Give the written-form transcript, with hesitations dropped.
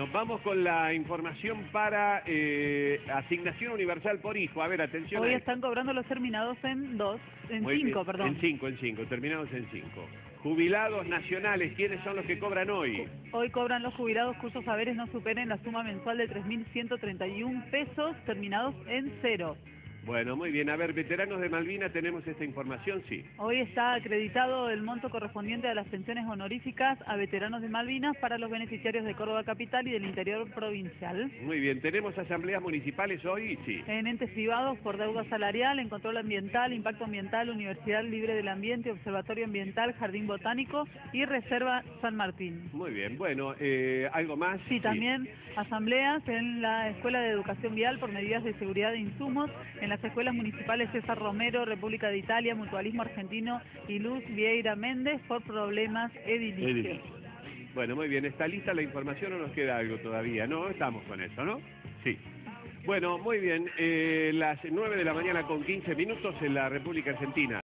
Bueno, vamos con la información para asignación universal por hijo. A ver, atención. Hoy están cobrando los terminados en 5, perdón. En 5, terminados en 5. Jubilados nacionales, ¿quiénes son los que cobran hoy? Hoy cobran los jubilados cuyos saberes no superen la suma mensual de 3.131 pesos, terminados en 0. Bueno, muy bien. A ver, veteranos de Malvinas, ¿tenemos esta información? Sí. Hoy está acreditado el monto correspondiente a las pensiones honoríficas a veteranos de Malvinas para los beneficiarios de Córdoba Capital y del interior provincial. Muy bien. ¿Tenemos asambleas municipales hoy? Sí. En entes privados por deuda salarial, en control ambiental, impacto ambiental, Universidad Libre del Ambiente, Observatorio Ambiental, Jardín Botánico y Reserva San Martín. Muy bien. Bueno, ¿algo más? Sí, también asambleas en la Escuela de Educación Vial por medidas de seguridad de insumos, en las escuelas municipales César Romero, República de Italia, Mutualismo Argentino y Luz Vieira Méndez por problemas edilicios. Bueno, muy bien. ¿Está lista la información o nos queda algo todavía? No, estamos con eso, ¿no? Sí. Bueno, muy bien. Las 9 de la mañana con 15 minutos en la República Argentina.